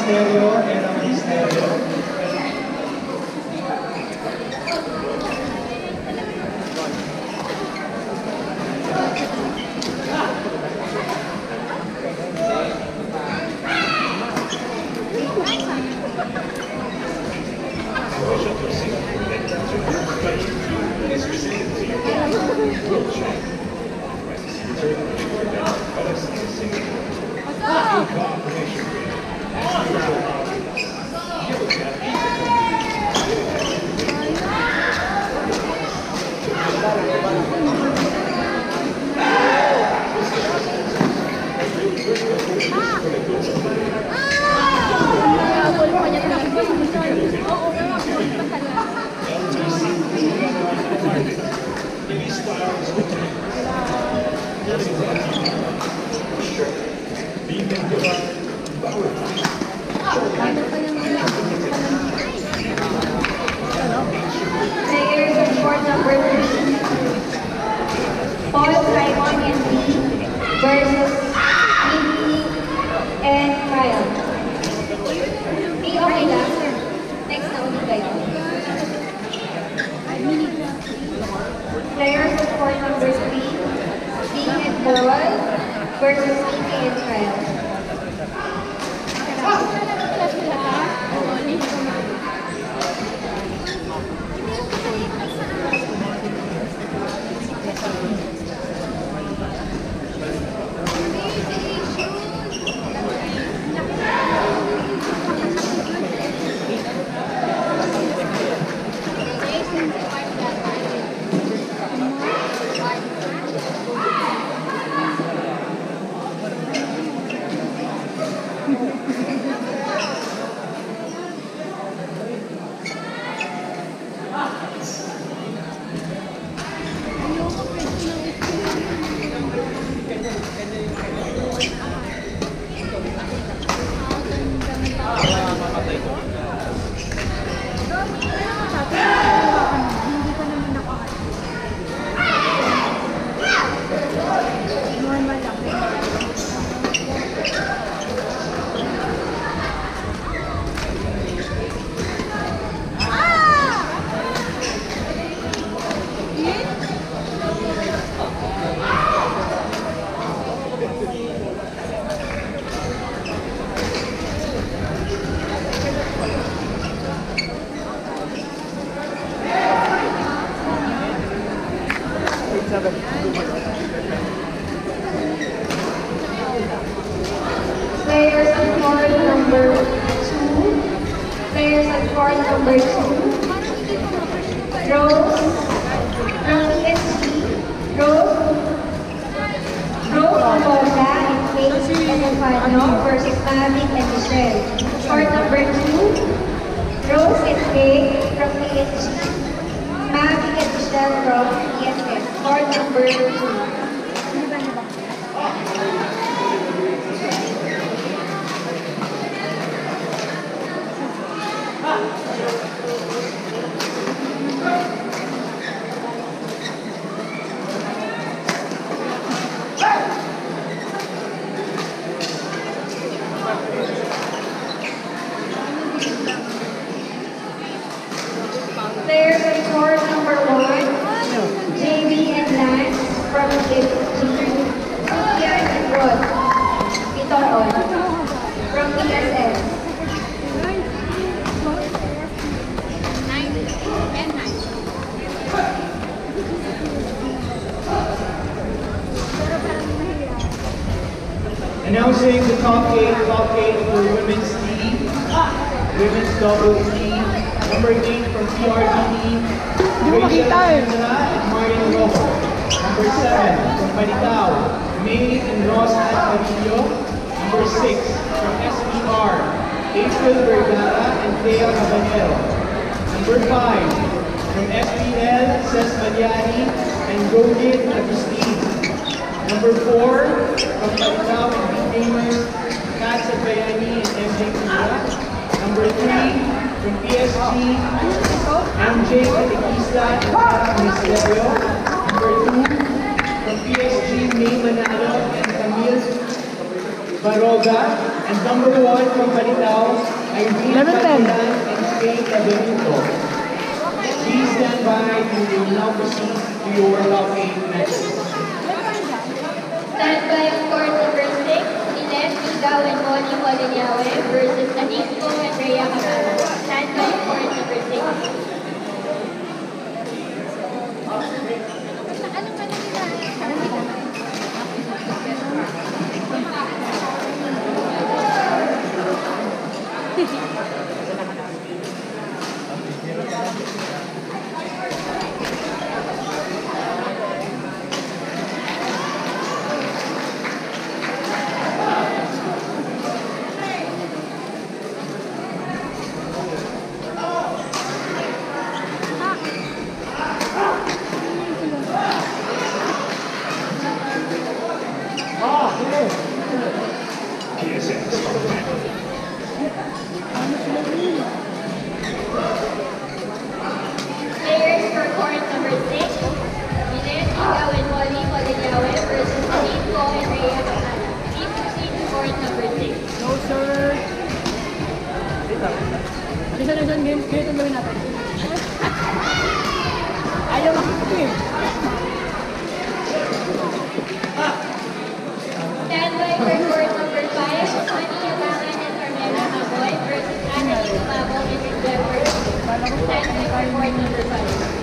Ministerio and ang Ministerio. Players of court number 3, Paul, Simon, and Lee versus Lee and Kyle. Lee, okay lang. Next na ulit kayo. Players of court number 3, Lee and Paul versus Lee and Kyle. Players on court number 2. Players on court number 2. Rose from ESG. Rose Amorga and Kate Emofano versus Mavic and Michelle. Court number 2. Rose and Kate from ESG. Mavic and Michelle from ESS. Court number 2. Players on court number 1, JB and Lance from ESG, Ian and Rod, Itoron from ESS. Announcing the top 8 for women's team, women's double team. Number 8 from PRDD, Rachel Sandra and Martin Rojo. Number 7 from Maritao, May and Ross Atmarillo. Number 6 from SPR, April Vergara and Thea Cabanero. Number 5 from SPL, Ces Magliani and Golden Agustin. Number 4 from Maritao and B-Gamers, Kat Bayani and MJ Kura. Number 3 from PSG, MJ Catequista and Tara Ministerio. Number 2 from PSG, May Manalo and Camille Baroga. And number 1 from Balitaw, Irene 11-10. Pagkulan and Faye Benito. Please stand by and we will now proceed to your top 8 matches. Stand by on court number 6, Ines Igao and Molly Molinyawe versus Anisco and Rhea Camara. Stand by on court number 6. Players for court number 6, Ines Igao and Molly Molinyawe versus Anisco and Rhea Camara. Please proceed to court number 6. No, sir. Isa na dyan, game. Kaya itong gawin natin. Ayaw makikita eh. Stand by for court number 5, Sunny Yabangan and Carmela Hamoy versus Annalyn Tumabo and Rizal Burke. Stand by for court number 5.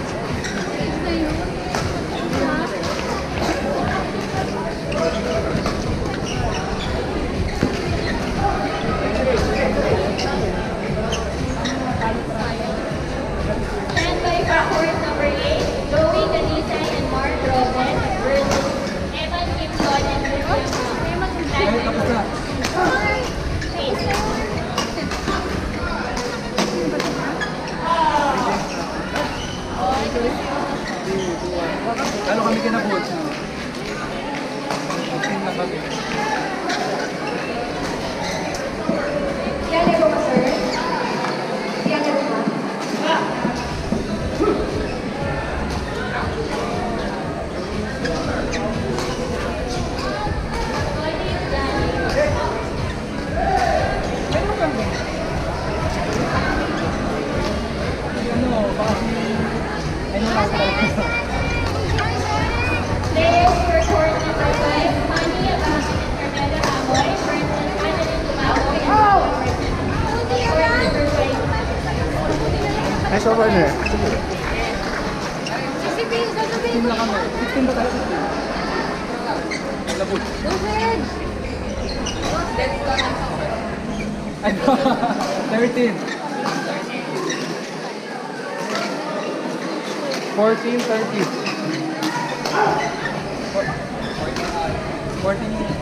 Stand by for court number 8, Joey Galisay and Mark Robles versus Evan Gibson and William Brown. Stand by for Wait. Ano kami kinabot? Okay na kami. Yan po ba, sir? Yan po ba? Ano, baka si... Ano lang talaga. Players for court number 5, Manny Yabangan and Carmela Hamoy versus Annalyn Tumabo and Rizal Burke. Court number 5. Ay, sobrang na. Team na kami. 15 ba tayo? Labot. Ano? 13. 14, 30. 14 yung